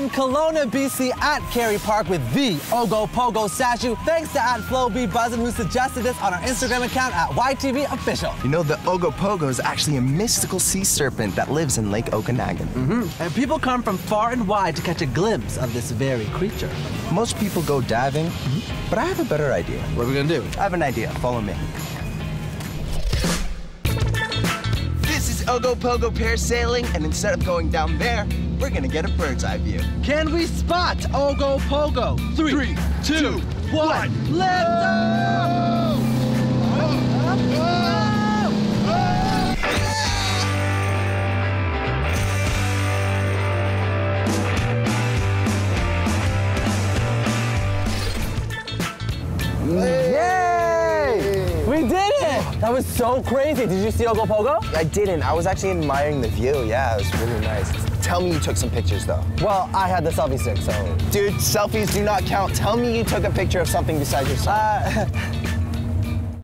in Kelowna, BC at Carey Park with the Ogopogo statue. Thanks to @FlowBeBuzzin who suggested this on our Instagram account at YTV Official. You know, the Ogopogo is actually a mystical sea serpent that lives in Lake Okanagan. And people come from far and wide to catch a glimpse of this very creature. Most people go diving, but I have a better idea. What are we gonna do? I have an idea. Follow me. This is Ogopogo parasailing, and instead of going down there, we're gonna get a bird's eye view. Can we spot Ogopogo? 3, 2, 1, let's go! Yay! We did it! That was so crazy. Did you see Ogopogo? I didn't. I was actually admiring the view. Yeah, it was really nice. Tell me you took some pictures, though. Well, I had the selfie stick, so. Dude, selfies do not count. Tell me you took a picture of something besides yourself.